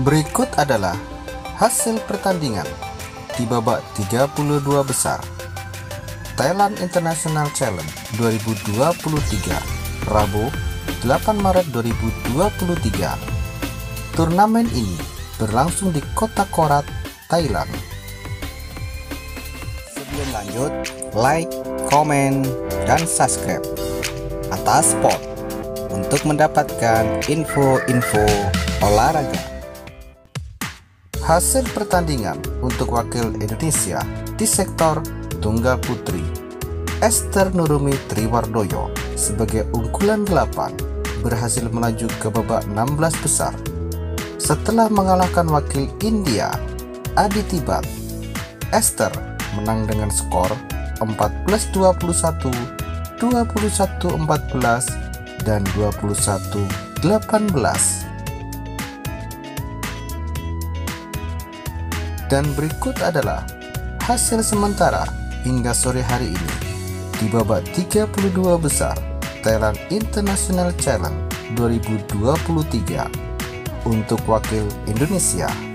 Berikut adalah hasil pertandingan di babak 32 besar Thailand International Challenge 2023 Rabu 8 Maret 2023. Turnamen ini berlangsung di kota Korat, Thailand. Sebelum lanjut, like, komen, dan subscribe atas sport untuk mendapatkan info-info olahraga. Hasil pertandingan untuk wakil Indonesia di sektor tunggal putri, Esther Nurumi Triwardoyo sebagai unggulan 8 berhasil melaju ke babak 16 besar setelah mengalahkan wakil India Aditi Bhatt. Esther menang dengan skor 14-21, 21-14, dan 21-18. Dan berikut adalah hasil sementara hingga sore hari ini di babak 32 besar Thailand International Challenge 2023 untuk wakil Indonesia.